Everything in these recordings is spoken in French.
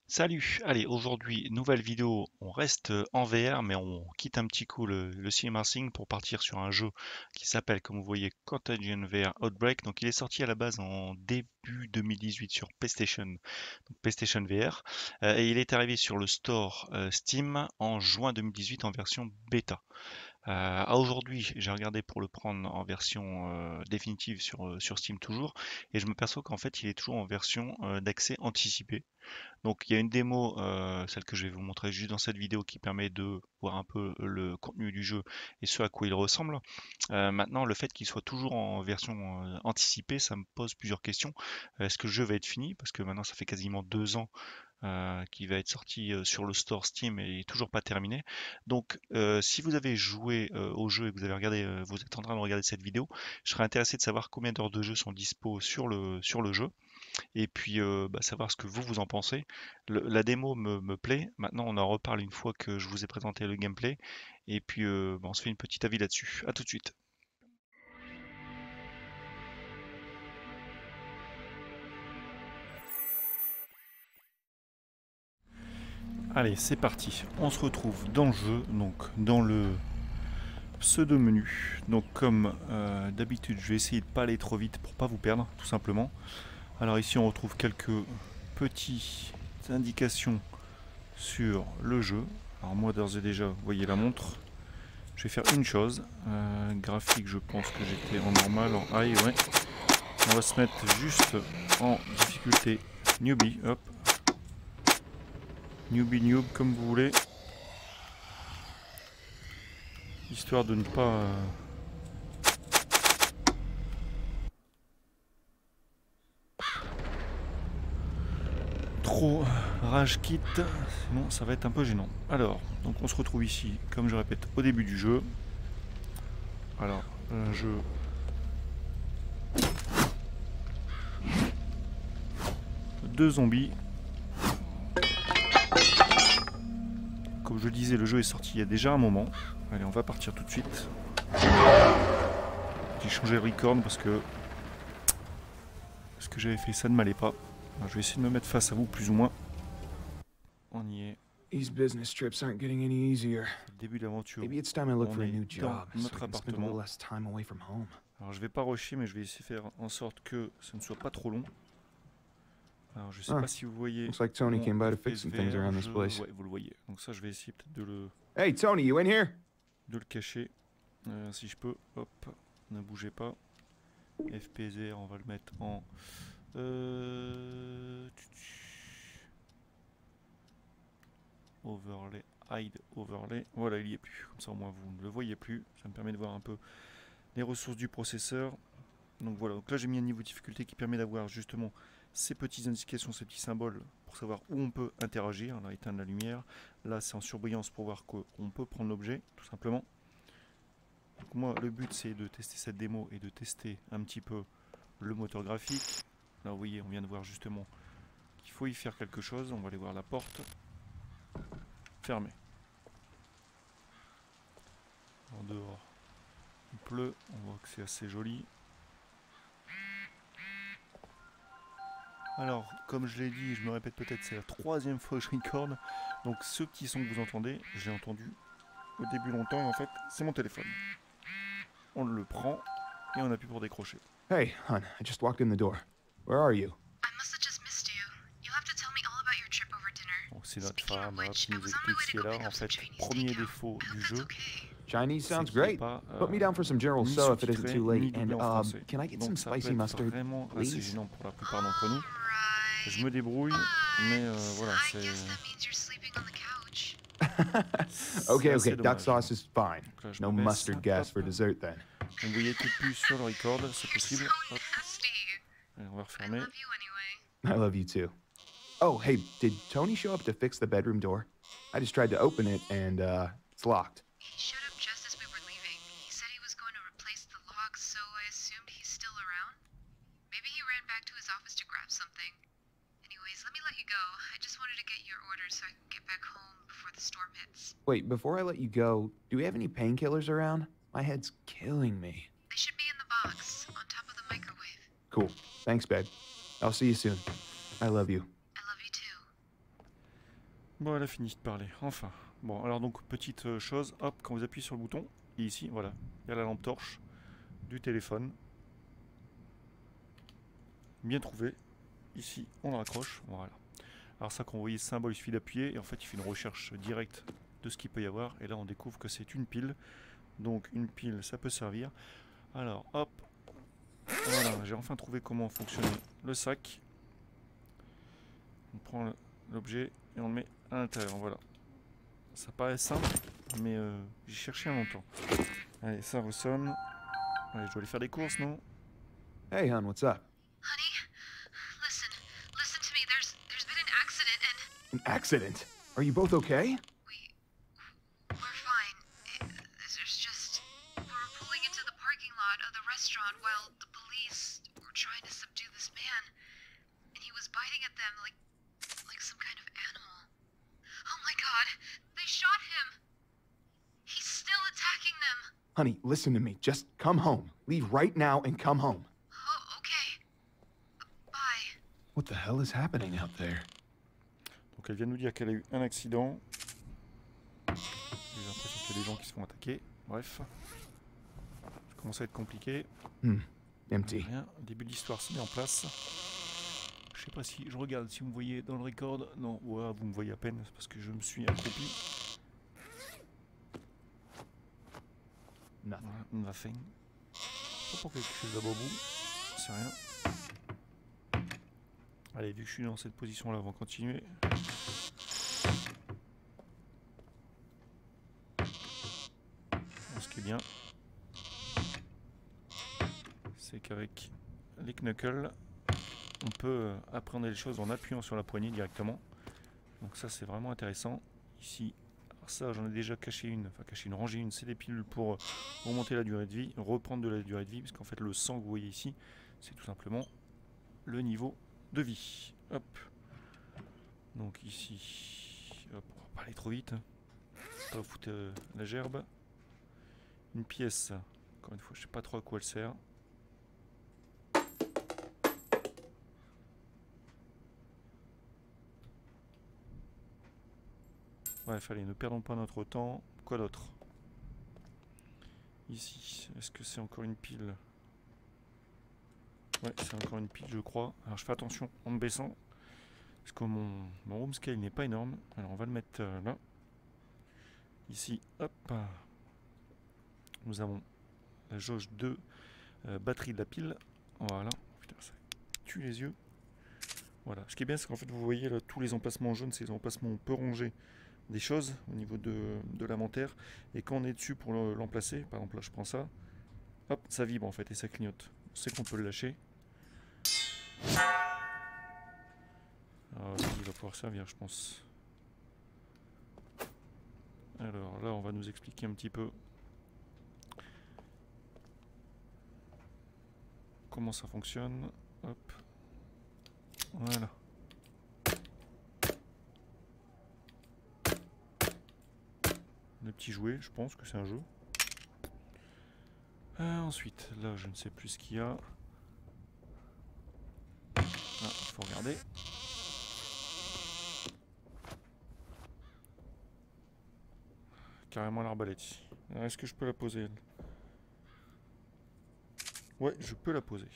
Salut! Allez, aujourd'hui, nouvelle vidéo. On reste en VR, mais on quitte un petit coup le CinemaSync pour partir sur un jeu qui s'appelle, comme vous voyez, Contagion VR Outbreak. Donc, il est sorti à la base en début 2018 sur PlayStation, donc PlayStation VR, et il est arrivé sur le store Steam en juin 2018 en version bêta. À aujourd'hui, j'ai regardé pour le prendre en version définitive sur Steam toujours, et je me perçois qu'en fait, il est toujours en version d'accès anticipé. Donc il y a une démo, celle que je vais vous montrer juste dans cette vidéo qui permet de voir un peu le contenu du jeu et ce à quoi il ressemble. Maintenant le fait qu'il soit toujours en version, anticipée, ça me pose plusieurs questions. Est-ce que le jeu va être fini? Parce que maintenant ça fait quasiment 2 ans, qu'il va être sorti, sur le store Steam et il est toujours pas terminé. Donc, si vous avez joué, au jeu et que vous avez regardé, vous êtes en train de regarder cette vidéo, je serais intéressé de savoir combien d'heures de jeu sont dispo sur le jeu et puis savoir ce que vous en pensez. La démo me plaît. Maintenant, on en reparle une fois que je vous ai présenté le gameplay. Et puis, on se fait une petite avis là-dessus. À tout de suite. Allez, c'est parti. On se retrouve dans le jeu, donc dans le pseudo-menu. Donc, comme d'habitude, je vais essayer de pas aller trop vite pour pas vous perdre, tout simplement. Alors ici, on retrouve quelques petites indications sur le jeu. Alors moi, d'ores et déjà, vous voyez la montre. Je vais faire une chose. Graphique, je pense que j'étais en normal, en high, ouais. On va se mettre juste en difficulté newbie, hop. Newbie, noob, comme vous voulez. Histoire de ne pas... trop rage kit, sinon ça va être un peu gênant. Alors, donc on se retrouve ici, comme je répète, au début du jeu. Alors, un jeu... Deux zombies. Comme je disais, le jeu est sorti il y a déjà un moment. Allez, on va partir tout de suite. J'ai changé le record parce que ce que j'avais fait, ça ne m'allait pas. Alors, je vais essayer de me mettre face à vous, plus ou moins. On y est. These business trips aren't getting any easier. C'est le début de l'aventure. Maybe it's time I look On for a est new dans job so notre I can spend a appartement. little less time away from home. Alors je vais pas rusher, mais je vais essayer de faire en sorte que ça ne soit pas trop long. Alors je sais Huh. pas si vous voyez Looks like Tony mon came by to FPS fix some things VR, around this place. ouais, vous le voyez. Donc ça je vais essayer peut-être Hey, Tony, you in here? de le cacher. Si je peux, hop, ne bougez pas. FPS VR, on va le mettre en... overlay, hide, overlay. Voilà, il y est plus. Comme ça au moins vous ne le voyez plus. Ça me permet de voir un peu les ressources du processeur. Donc voilà, donc là j'ai mis un niveau de difficulté qui permet d'avoir justement ces petites indications, ces petits symboles pour savoir où on peut interagir. Là, éteindre la lumière. Là, c'est en surbrillance pour voir qu'on peut prendre l'objet, tout simplement. Donc moi, le but c'est de tester cette démo et de tester un petit peu le moteur graphique. Là, vous voyez, on vient de voir justement qu'il faut y faire quelque chose. On va aller voir la porte. Fermée. En dehors, il pleut. On voit que c'est assez joli. Alors, comme je l'ai dit, je me répète peut-être, c'est la troisième fois que je recorde. Donc ce petit son que vous entendez, j'ai entendu au début longtemps, et en fait, c'est mon téléphone. On le prend et on appuie pour décrocher. Hey, hon, I just walked in the door. Where are you? I must have just missed you. You'll have to tell me all about your trip over dinner. Donc c'est notre Speaking of femme which, qui I nous was on my explique way ce to qui est go là. pick En up some fait, Chinese premier takeout. défaut I du hope that's jeu, okay. Chinese c'est sounds qu'il n'est great. pas Put me down for some General ni Tso if it isn't sous-titré too ni late. And doublé en français. can I get some Donc ça peut spicy être mustard, vraiment assez please? gênant pour la plupart d'entre nous. Je Alright. me débrouille, mais voilà, I guess that means you're sleeping on the couch. c'est assez Okay, duck dommage. sauce is fine. Donc là, je No me baisse. mustard gas Hop. for dessert then. Vous voyez tout plus sur le record, c'est You're possible. so Hop. nasty. Allez, on va I refermer. love you anyway. I love you too. Oh, hey, did Tony show up to fix the bedroom door? I just tried to open it and it's locked. He showed up just as we were leaving. He said he was going to replace the lock, so I assumed he's still around. Maybe he ran back to his office to grab something. Anyways, let me let you go. I just wanted to get your order so I can get back home before the storm hits. Wait, before I let you go, do we have any painkillers around? My head's killing me. They should be in the box, on top of the microwave. Cool. Thanks, babe. I'll see you soon. I love you. I love you too. Bon, elle a fini de parler, enfin. Bon, alors donc, petite chose, hop, quand vous appuyez sur le bouton, et ici, voilà, il y a la lampe torche du téléphone. Bien trouvé. Ici, on le raccroche, voilà. Alors ça, quand vous voyez ce symbole, il suffit d'appuyer, et en fait, il fait une recherche directe de ce qu'il peut y avoir, et là, on découvre que c'est une pile. Donc, une pile, ça peut servir. Alors, hop, voilà, j'ai enfin trouvé comment fonctionnait le sac. On prend l'objet et on le met à l'intérieur, voilà. Ça paraît simple, mais j'ai cherché un longtemps. Allez, ça ressonne. Allez, je dois aller faire des courses, non? Hey, hon, what's up? Honey, listen to me. There's been an accident and An accident? Are you both okay? we're fine. There's just we were pulling into the parking lot of the restaurant while the police were trying to subdue this man, and he was biting at them like some kind of animal. Oh my God! They shot him. He's still attacking them. Honey, listen to me. Just come home. Leave right now and come home. Oh, okay. Bye. What the hell is happening out there? Donc elle vient de nous dire qu'elle a eu un accident. J'ai l'impression qu'il y a des gens qui se font attaquer. Bref. Ça commence à être compliqué. Empty. Rien. Le début de l'histoire se met en place. Je sais pas si je regarde si vous me voyez dans le record. Non, ouais, vous me voyez à peine. C'est parce que je me suis accroupi. Nothing. Voilà, nothing. Pas pour quelque chose d'abord bout. C'est rien. Allez, vu que je suis dans cette position là, on va continuer. Ce qui est bien, c'est qu'avec les knuckles, on peut appréhender les choses en appuyant sur la poignée directement. Donc ça c'est vraiment intéressant. Ici, alors ça j'en ai déjà caché une, rangée une, c'est des pilules pour remonter la durée de vie, reprendre de la durée de vie, parce qu'en fait le sang que vous voyez ici, c'est tout simplement le niveau de vie. Hop. Donc ici, hop, on va pas aller trop vite, hein. Pas foutre la gerbe. Une pièce, encore une fois, je sais pas trop à quoi elle sert. Bref, allez, ne perdons pas notre temps. Quoi d'autre? Ici, est-ce que c'est encore une pile? Ouais, c'est encore une pile, je crois. Alors, je fais attention en me baissant. Parce que mon room scale n'est pas énorme. Alors, on va le mettre là. Ici, hop. Nous avons la jauge de batterie de la pile. Voilà. Putain, ça tue les yeux. Voilà. Ce qui est bien, c'est qu'en fait, vous voyez là, tous les emplacements jaunes, c'est les emplacements où on peut ranger des choses au niveau de l'inventaire. Et quand on est dessus pour l'emplacer, par exemple là, je prends ça. Hop, ça vibre en fait et ça clignote. On sait qu'on peut le lâcher. Alors, il va pouvoir servir, je pense. Alors là, on va nous expliquer un petit peu comment ça fonctionne. Hop. Voilà. Le petit jouet, je pense que c'est un jeu. Ensuite, là, je ne sais plus ce qu'il y a. Ah, il faut regarder. Carrément l'arbalète. Est-ce que je peux la poser elle? Ouais, je peux la poser.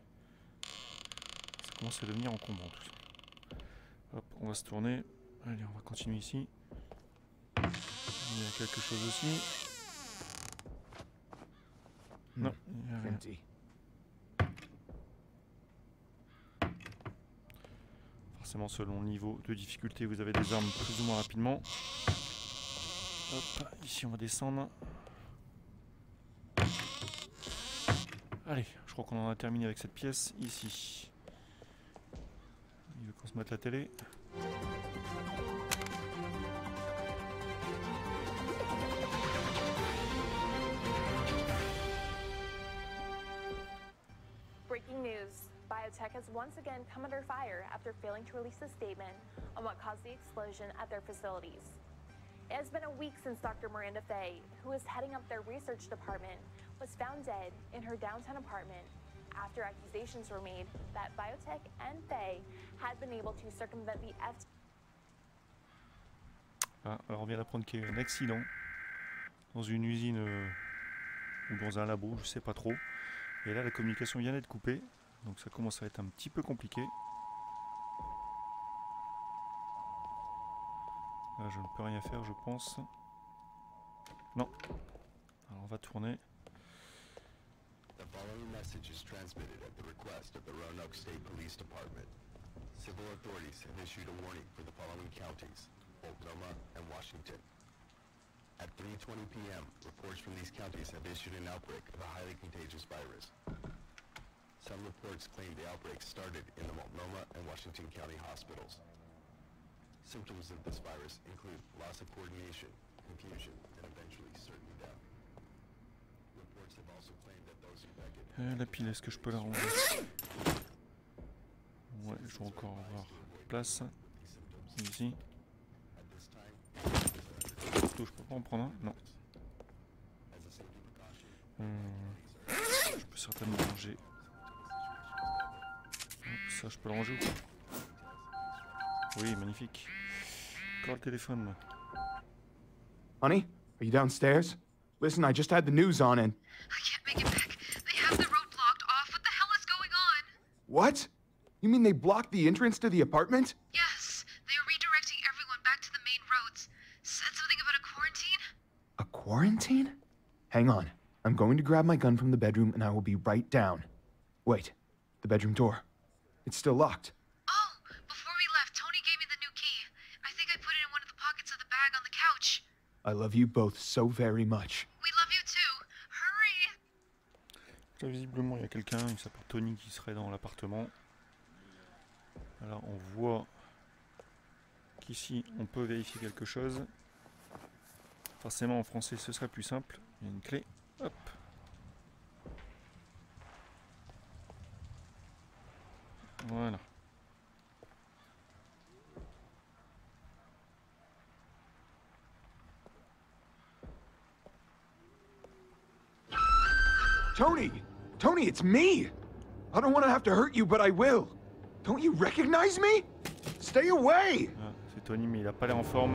Ça commence à devenir encombrant tout ça. Hop, on va se tourner. Allez, on va continuer ici. Il y a quelque chose aussi. Non, il n'y a rien. Empty. Forcément, selon le niveau de difficulté, vous avez des armes plus ou moins rapidement. Hop, ici on va descendre. Allez, je crois qu'on en a terminé avec cette pièce. Ici. Il veut qu'on se mette la télé. Breaking news. Biotech has once again come under fire after failing to release a statement on what caused the explosion at their facilities. It has been a week since Dr. Miranda Fay, who is heading up their research department, was found dead in her downtown apartment after accusations were made that Biotech and Fay had been able to circumvent the FDA. Ah, alors on vient d'apprendre qu'il y a eu un accident dans une usine ou dans un labo, je sais pas trop. Et là la communication vient d'être coupée, donc ça commence à être un petit peu compliqué. Là je ne peux rien faire je pense. Non. Alors on va tourner. The following message is transmitted at the request of the Roanoke State Police Department. Civil authorities have issued a warning for the following counties, Multnomah and Washington. At 3:20 p.m., reports from these counties have issued an outbreak of a highly contagious virus. Some reports claim the outbreak started in the Multnomah and Washington County hospitals. Symptoms of this virus include loss of coordination, confusion, and eventually certain death. Reports have also claimed that those infected La pile, est-ce que je peux la ranger? Ouais, je vais encore avoir place. Ici. Plutôt, je peux pas en prendre un? Non. Je peux certainement ranger. Ça, je peux le ranger ou pas? Oui, magnifique. Encore le téléphone. Honey, are you downstairs? Listen, I just had the news on and... I can't make it back. They have the road blocked off. What the hell is going on? What? You mean they blocked the entrance to the apartment? Yes, they are redirecting everyone back to the main roads. Said something about a quarantine? A quarantine? Hang on. I'm going to grab my gun from the bedroom and I will be right down. Wait, the bedroom door. It's still locked. Oh, before we left, Tony gave me the new key. I think I put it in one of the pockets of the bag on the couch. I love you both so very much. We love you too. Hurry! Là, visiblement, il y a quelqu'un, il s'appelle Tony, qui serait dans l'appartement. Alors, on voit qu'ici, on peut vérifier quelque chose. Forcément, en français, ce serait plus simple. Il y a une clé. Hop. Voilà. Tony! Tony, it's me! I don't want to have to hurt you, but I will. Don't you recognize me? Stay away! Ah, c'est Tony, mais il a pas l'air en forme.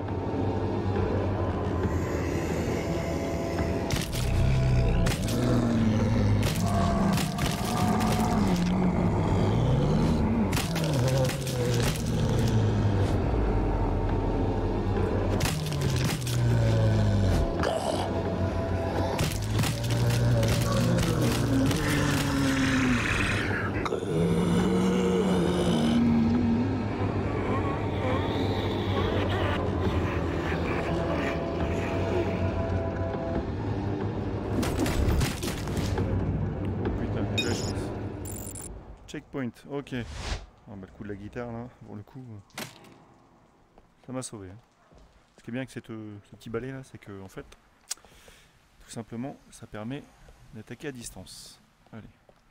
Checkpoint, ok. Ah, bah, le coup de la guitare là, pour le coup, ça m'a sauvé. Hein. Ce qui est bien avec ce petit balai là, c'est que en fait, tout simplement, ça permet d'attaquer à distance. Allez.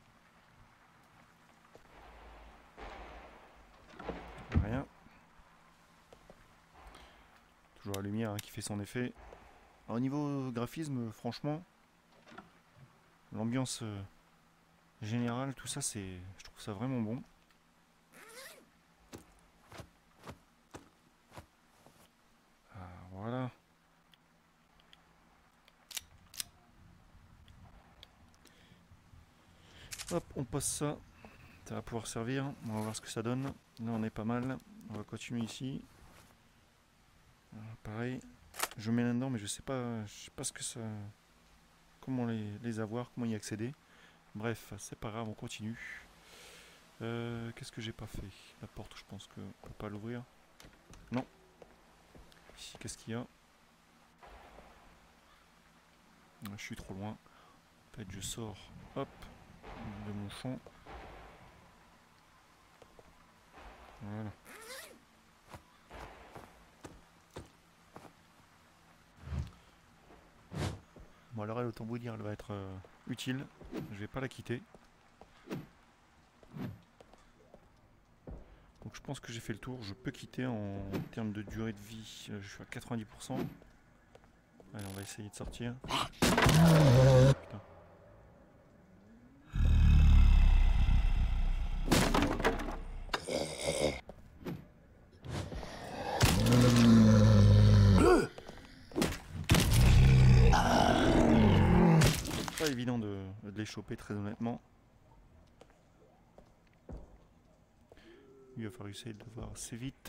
Rien. Toujours la lumière hein, qui fait son effet. Alors, au niveau graphisme, franchement, l'ambiance générale, tout ça, je trouve ça vraiment bon. Ah, voilà. Hop, on passe ça. Ça va pouvoir servir. On va voir ce que ça donne. Là, on est pas mal. On va continuer ici. Voilà, pareil. Je mets là-dedans, mais je sais pas ce que ça... Comment les avoir, comment y accéder. Bref, c'est pas grave, on continue. Qu'est-ce que j'ai pas fait? La porte, je pense qu'on peut pas l'ouvrir. Non. Ici, qu'est-ce qu'il y a? Je suis trop loin. En fait, je sors, hop, de mon champ. Voilà. Bon, alors elle, autant vous dire, elle va être utile. Je vais pas la quitter. Donc je pense que j'ai fait le tour. Je peux quitter en termes de durée de vie. Je suis à 90%. Allez, on va essayer de sortir. Putain. les choper très honnêtement. Il va falloir essayer de le voir assez vite.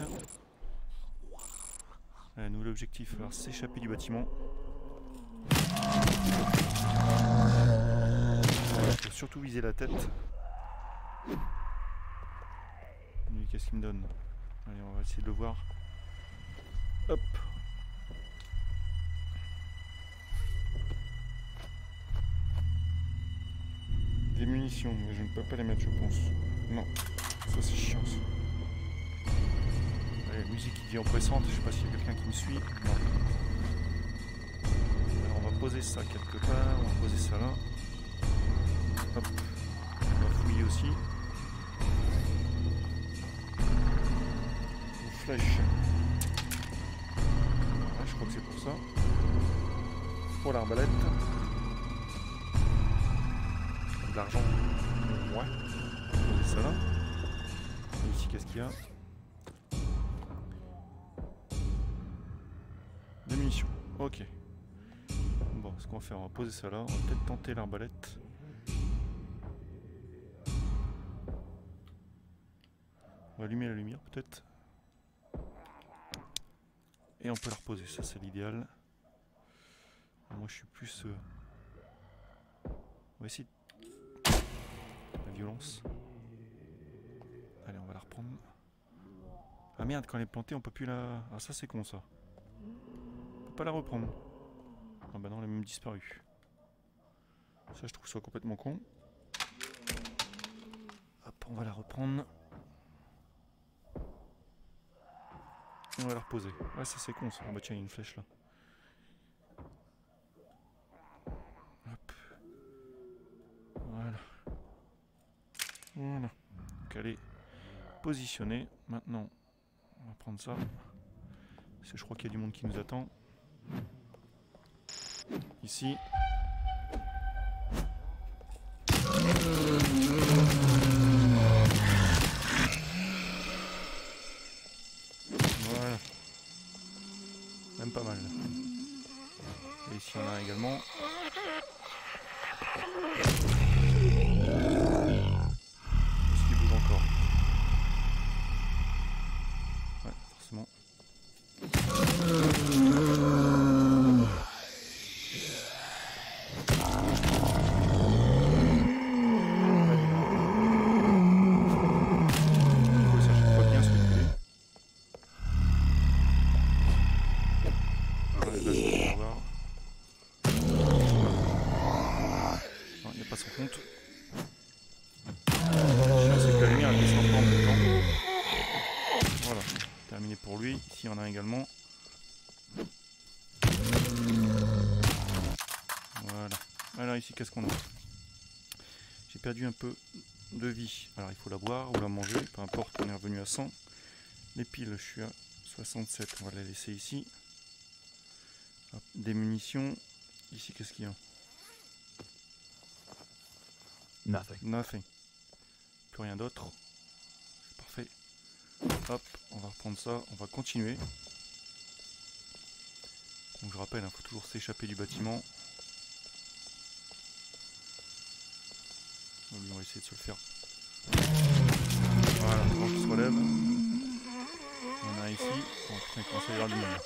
Nouvel objectif, il va falloir s'échapper du bâtiment. Il faut surtout viser la tête. Lui, qu'est-ce qu'il me donne? Allez, on va essayer de le voir. Hop. Des munitions, mais je ne peux pas les mettre, je pense. Non, ça c'est chiant ça. Allez, musique qui dit oppressante, je sais pas s'il y a quelqu'un qui me suit. Non. Alors on va poser ça quelque part, on va poser ça là. Hop. On va fouiller aussi. Une flèche. Ouais, je crois que c'est pour ça. Pour l'arbalète. De l'argent. Ouais. On va poser ça là. Et ici, qu'est-ce qu'il y a? Des munitions. Ok. Bon, ce qu'on va faire, on va poser ça là. On va peut-être tenter l'arbalète. On va allumer la lumière peut-être. Et on peut la reposer, ça c'est l'idéal. Moi je suis plus... On va essayer la violence. Allez, on va la reprendre. Ah merde, quand elle est plantée, on peut plus la... Ah ça c'est con ça. On peut pas la reprendre. Ah bah non, elle a même disparu. Ça je trouve ça complètement con. Hop, on va la reprendre. Et on va la reposer. Ouais, ça c'est con ça. Ah bah tiens, il y a une flèche là. Hop. Voilà. Voilà. Donc elle est positionnée. Maintenant, on va prendre ça. Parce que je crois qu'il y a du monde qui nous attend. Ici. Voilà. Même pas mal. Et ici on a également. Est-ce qu'il bouge encore? Ouais, forcément. Ici on a également. Voilà. Alors ici qu'est-ce qu'on a? J'ai perdu un peu de vie. Alors il faut la boire ou la manger, peu importe, on est revenu à 100. Les piles, je suis à 67, on va les laisser ici. Hop, des munitions. Ici qu'est-ce qu'il y a? Nothing. Nothing. Plus rien d'autre. C'est parfait. Hop, on va reprendre ça, on va continuer. Donc je rappelle, il faut toujours s'échapper du bâtiment. Lui, on va essayer de se le faire. Voilà, donc il se relève. On a ici. Bon putain, il commence à y avoir du monde.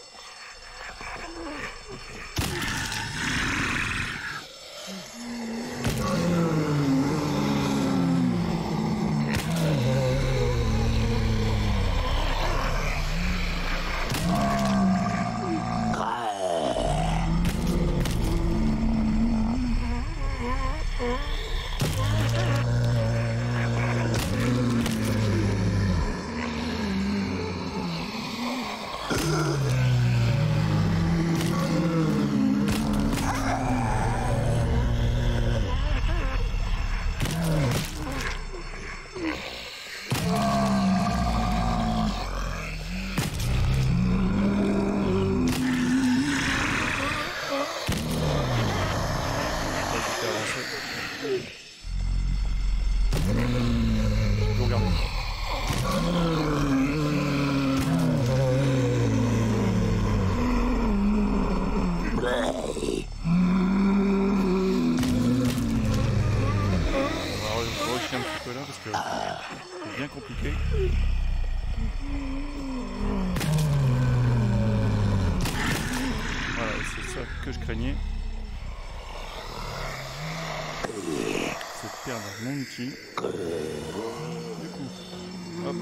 que je craignais. C'est de perdre mon outil. Du coup, hop.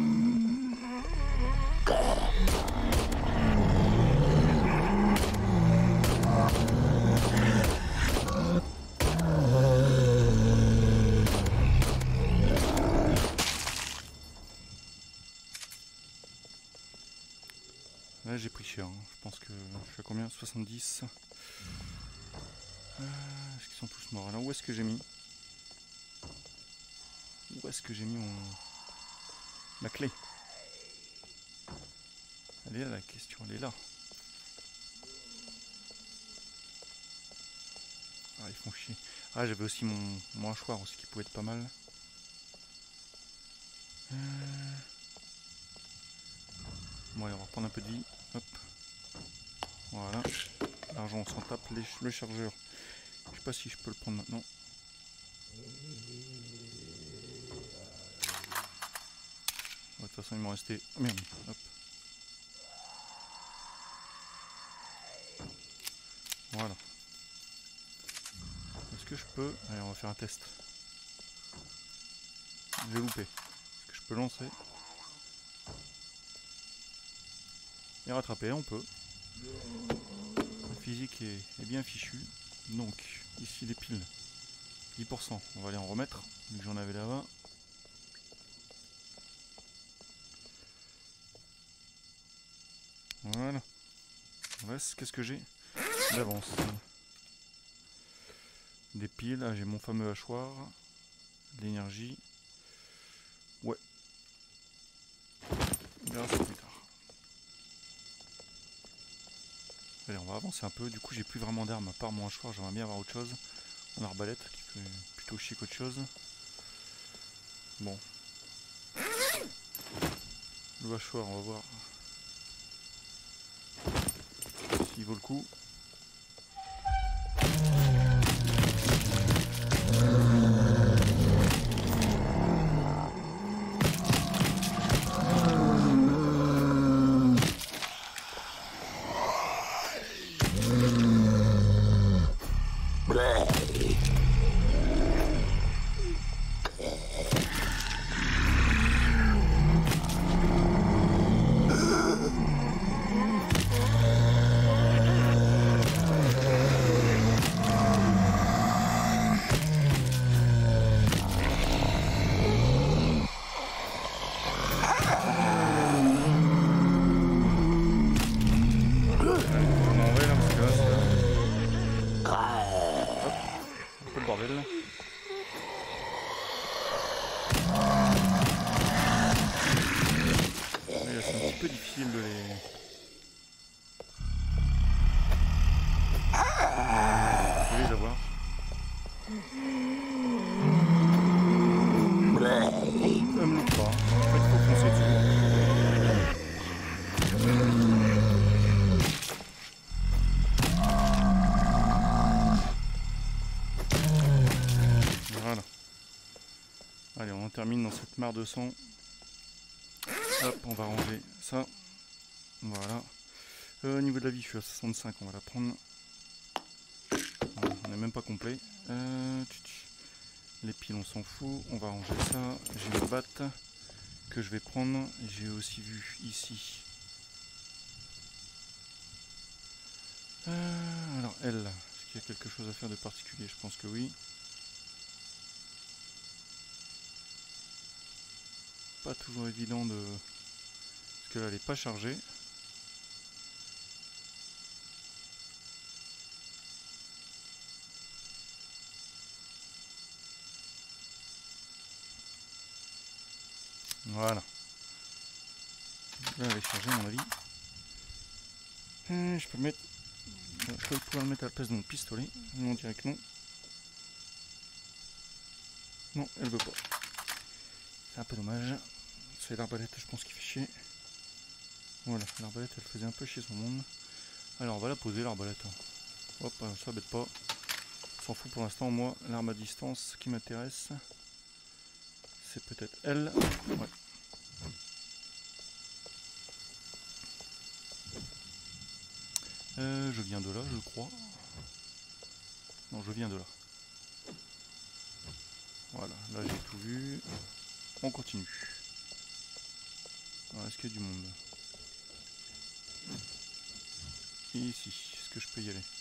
Là j'ai pris cher, hein. Je pense que je suis à combien? 70. Est-ce qu'ils sont tous morts? Alors où est-ce que j'ai mis? Où est-ce que j'ai mis ma clé? Elle est là la question, elle est là. Ah ils font chier. Ah j'avais aussi mon hachoir aussi qui pouvait être pas mal. Bon allez on va reprendre un peu de vie. Hop. Voilà. L'argent on s'en tape. Le chargeur. Je sais pas si je peux le prendre maintenant. De toute façon il m'en restait. Oh, merde. Hop. Voilà. Est-ce que je peux... Allez on va faire un test. J'ai loupé. Est-ce que je peux lancer? Et rattraper, on peut. La physique est bien fichue. Donc, ici les piles. 10%. On va aller en remettre, vu que j'en avais là-bas. Voilà. Reste, qu'est-ce que j'ai d'avance? Des piles, là j'ai mon fameux hachoir. De l'énergie. Ouais. On verra ça plus tard. Allez, on va avancer un peu. Du coup, j'ai plus vraiment d'armes à part mon hachoir. J'aimerais bien avoir autre chose. Mon arbalète qui fait plutôt chier qu'autre chose. Bon. Le hachoir, on va voir s'il vaut le coup. peu difficile de les avoir. Ça me loupe pas. En fait, il faut foncer dessus. Voilà. Allez, on en termine dans cette mare de sang. Hop, on va ranger ça. Voilà. Au niveau de la vie, je suis à 65, on va la prendre. Voilà, on n'est même pas complet. Les piles, on s'en fout. On va ranger ça. J'ai une batte que je vais prendre. J'ai aussi vu ici. Alors, elle, est-ce qu'il y a quelque chose à faire de particulier? Je pense que oui. Pas toujours évident de... Parce que là, elle n'est pas chargée. Voilà. Là, elle est chargée à mon avis. Je peux le mettre... Je peux pouvoir le mettre à la place de mon pistolet. On dirait que non. Non, elle veut pas. C'est un peu dommage. C'est l'arbalète, je pense, qui fait chier. Voilà, l'arbalète, elle faisait un peu chier son monde. Alors, on va la poser, l'arbalète. Hop, ça bête pas. On s'en fout pour l'instant. Moi, l'arme à distance qui m'intéresse, c'est peut-être elle. Ouais. Je viens de là, je crois. Non, je viens de là. Voilà, là j'ai tout vu. On continue. Alors, est-ce qu'il y a du monde? Ici, est-ce que je peux y aller?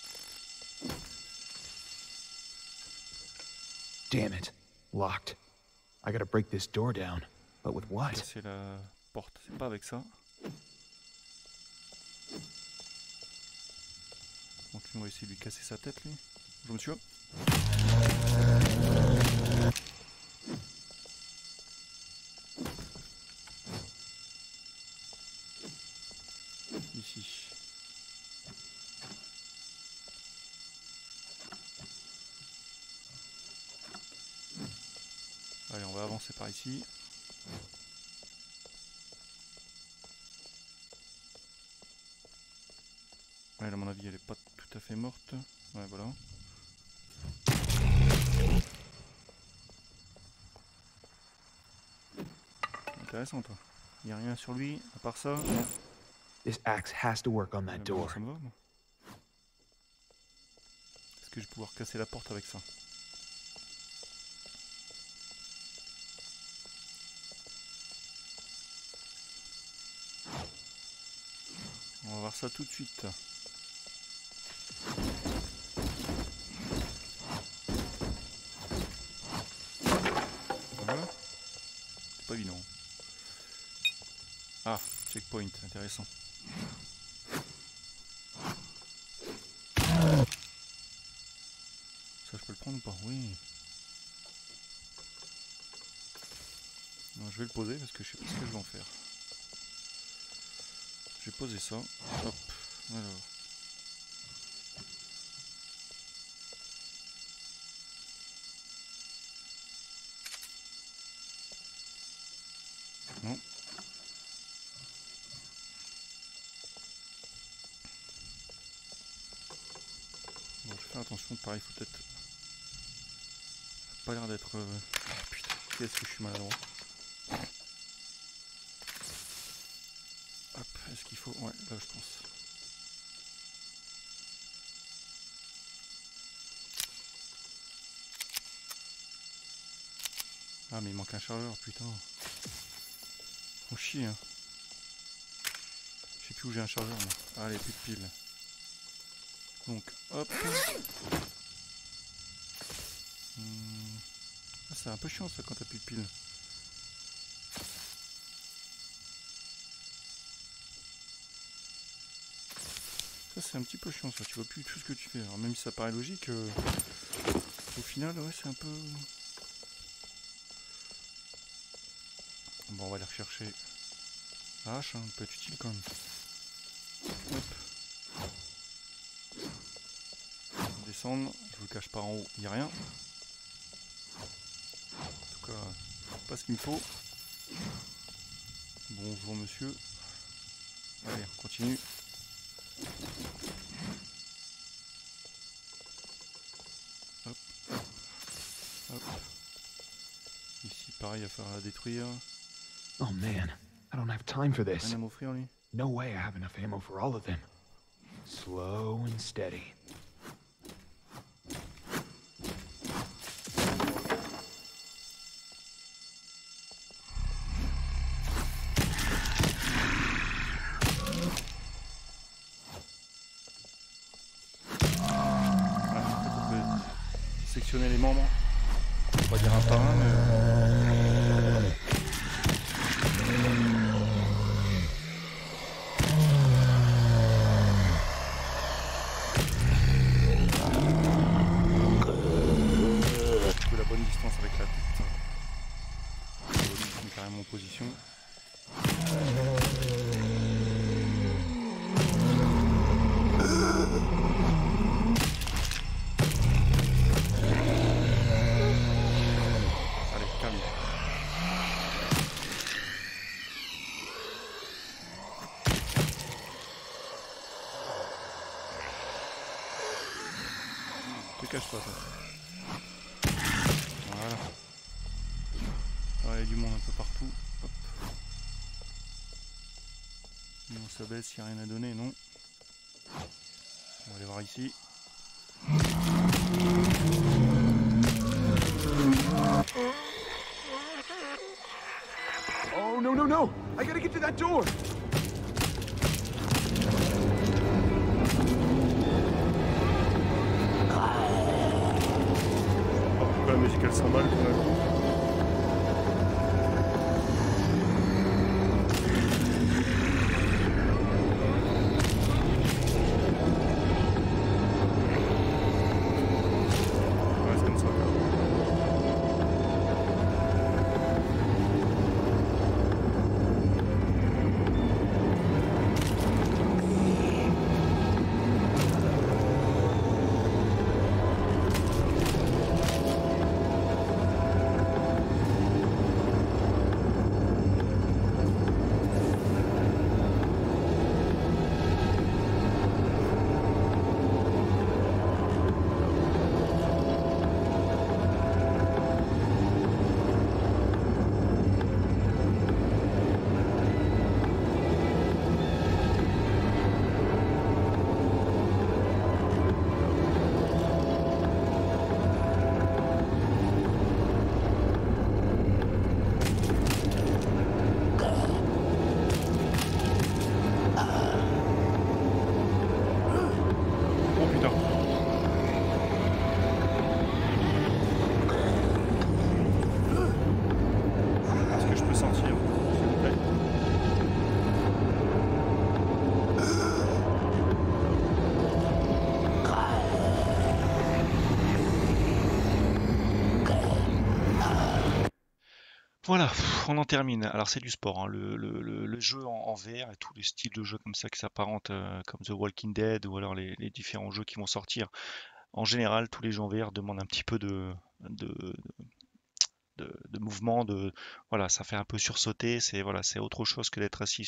Damn it. Locked. I gotta break this door down. But with what? C'est la porte, c'est pas avec ça. Donc on va essayer de lui casser sa tête lui. Bonjour monsieur. Ici. Allez, on va avancer par ici. Elle, à mon avis, elle est pas tout à fait morte. Ouais, voilà. Intéressant, toi. Il n'y a rien sur lui, à part ça. Non. This axe has to work on that Ah, bah, door. ça me va, moi. Est-ce que je vais pouvoir casser la porte avec ça? On va voir ça tout de suite. Voilà. C'est pas évident. Ah, checkpoint, intéressant. Ça, je peux le prendre ou pas? Oui. Non, je vais le poser parce que je sais pas ce que je vais en faire. Je vais poser ça. Hop. Alors. Non. Bon, je vais faire attention. Pareil, faut peut-être. Pas l'air d'être. Putain, qu'est-ce que je suis maladroit. Hop, est-ce qu'il faut... Ouais, là je pense. Ah mais il manque un chargeur, putain. Faut chier hein. Je sais plus où j'ai un chargeur moi. Allez, plus de piles. Donc, hop. Ah, c'est un peu chiant ça quand t'as plus de piles. Ça c'est un petit peu chiant ça, tu vois plus tout ce que tu fais. Alors même si ça paraît logique, au final ouais c'est un peu... Bon on va aller rechercher la hache, hein, peut être utile quand même. Hop. On va descendre, je vous cache pas en haut, il n'y a rien. En tout cas, pas ce qu'il me faut. Bonjour monsieur. Allez, on continue. Hop, hop. Ici, pareil, il va falloir la détruire. Oh man, I don't have time for this. Rien à m'offrir, lui. No way I have enough ammo for all of them. Slow and steady. Sectionner les membres, on va dire un par un, mais... la bonne distance avec la tête. Je mets carrément en position. Te cache pas, toi. Voilà. Il y a du monde un peu partout. Hop. On s'abaisse, il n'y a rien à donner, non. On va aller voir ici. Oh, no, no, no! I gotta get to that door! Oh, pourquoi la musique elle s'emballe tout d'un coup? Ouais, c'est comme ça. Oh putain. Est-ce que je peux sortir, s'il vous plaît? Voilà, on en termine. Alors c'est du sport, hein. Le jeu en VR et tous les styles de jeux comme ça qui s'apparentent, comme The Walking Dead ou alors les différents jeux qui vont sortir. En général, tous les jeux en VR demandent un petit peu de, de mouvement, voilà, ça fait un peu sursauter. C'est voilà, c'est autre chose que d'être assis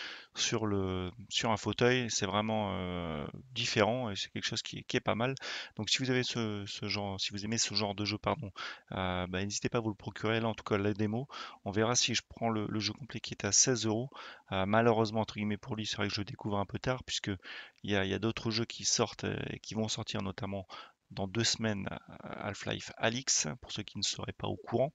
sur un fauteuil. C'est vraiment différent et c'est quelque chose qui est pas mal. Donc si vous avez ce genre, si vous aimez ce genre de jeu, pardon, bah, n'hésitez pas à vous le procurer. Là, en tout cas, la démo, on verra si je prends le jeu complet qui est à 16 euros. Malheureusement, entre guillemets, pour lui, c'est vrai que je le découvre un peu tard, puisque il y a d'autres jeux qui sortent et qui vont sortir, notamment dans 2 semaines, Half-Life Alyx, pour ceux qui ne seraient pas au courant.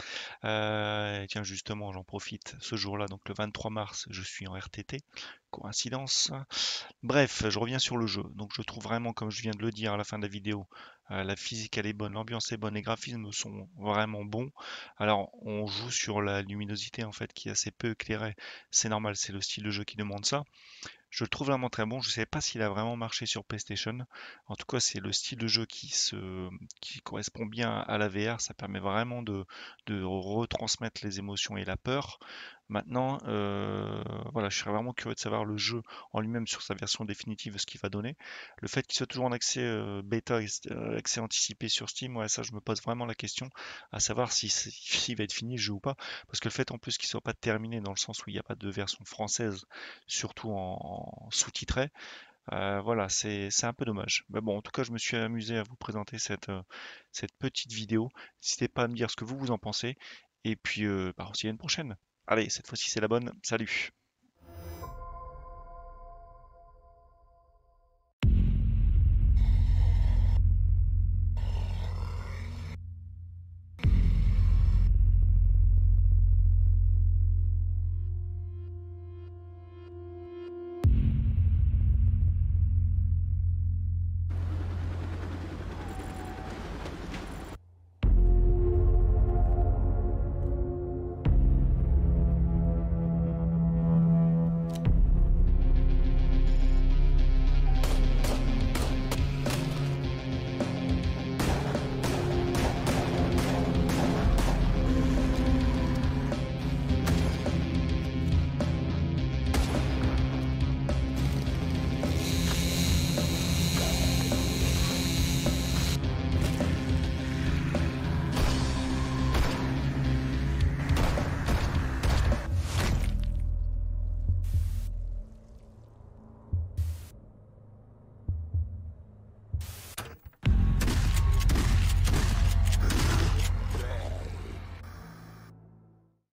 Et tiens, justement, j'en profite. Ce jour-là, donc le 23 mars, je suis en RTT. Coïncidence. Bref, je reviens sur le jeu. Donc je trouve vraiment, comme je viens de le dire à la fin de la vidéo, la physique elle est bonne, l'ambiance est bonne, les graphismes sont vraiment bons. Alors on joue sur la luminosité en fait qui est assez peu éclairée. C'est normal, c'est le style de jeu qui demande ça. Je le trouve vraiment très bon. Je ne sais pas s'il a vraiment marché sur PlayStation. En tout cas, c'est le style de jeu qui correspond bien à la VR. Ça permet vraiment de retransmettre les émotions et la peur. Maintenant, voilà, je serais vraiment curieux de savoir le jeu en lui-même sur sa version définitive, ce qu'il va donner. Le fait qu'il soit toujours en accès bêta, accès anticipé sur Steam, ouais, ça, je me pose vraiment la question, à savoir s'il va être fini le jeu ou pas. Parce que le fait en plus qu'il soit pas terminé dans le sens où il n'y a pas de version française surtout en sous-titré. Voilà, c'est un peu dommage. Mais bon, en tout cas, je me suis amusé à vous présenter cette petite vidéo. N'hésitez pas à me dire ce que vous en pensez. Et puis, bah, on se dit à une prochaine. Allez, cette fois-ci, c'est la bonne. Salut!